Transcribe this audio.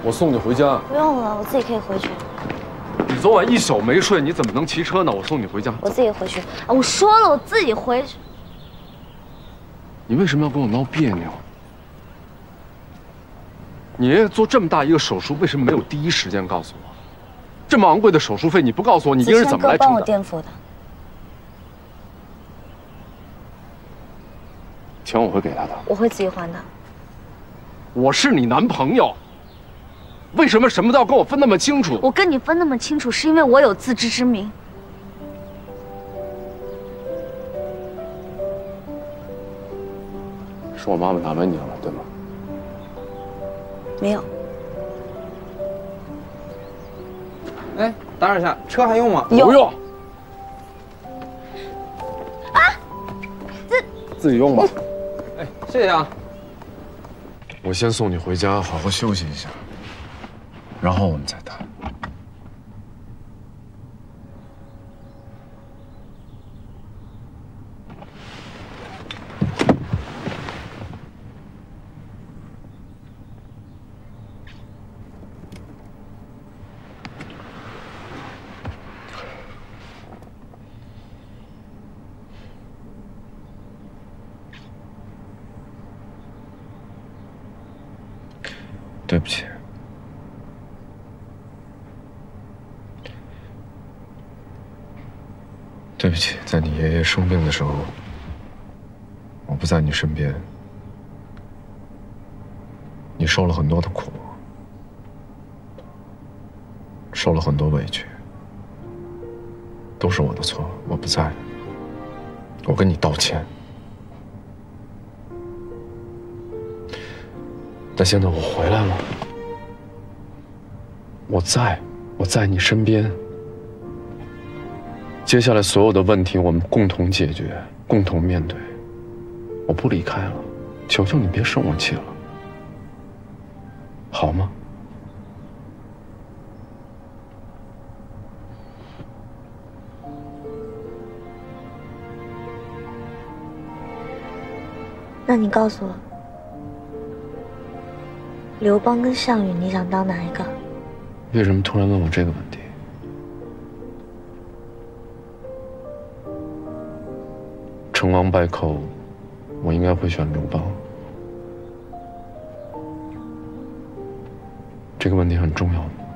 我送你回家。 不用了，我自己可以回去。 你昨晚一宿没睡，你怎么能骑车呢？我送你回家。 我自己回去。啊，我说了，我自己回去。 你为什么要跟我闹别扭？你爷爷做这么大一个手术，为什么没有第一时间告诉我？这么昂贵的手术费，你不告诉我，你一个人怎么来承担？ 帮我垫付的。 钱我会给他的。 我会自己还的。 我是你男朋友，为什么什么都要跟我分那么清楚？ 我跟你分那么清楚，是因为我有自知之明。 是我妈妈难为你了，对吗？ 没有。 哎，打扰一下，车还用吗？ 不用。 啊！ 自己用吧。 哎，谢谢啊。 我先送你回家，好好休息一下，然后我们再谈。对不起，对不起，在你爷爷生病的时候，我不在你身边，你受了很多的苦，受了很多委屈，都是我的错，我不在，我跟你道歉。但现在我回来了，我在你身边。接下来所有的问题，我们共同解决，共同面对。我不离开了，求求你别生我气了，好吗？ 那你告诉我，刘邦跟项羽，你想当哪一个？ 为什么突然问我这个问题？成王败寇，我应该会选刘邦。这个问题很重要吗？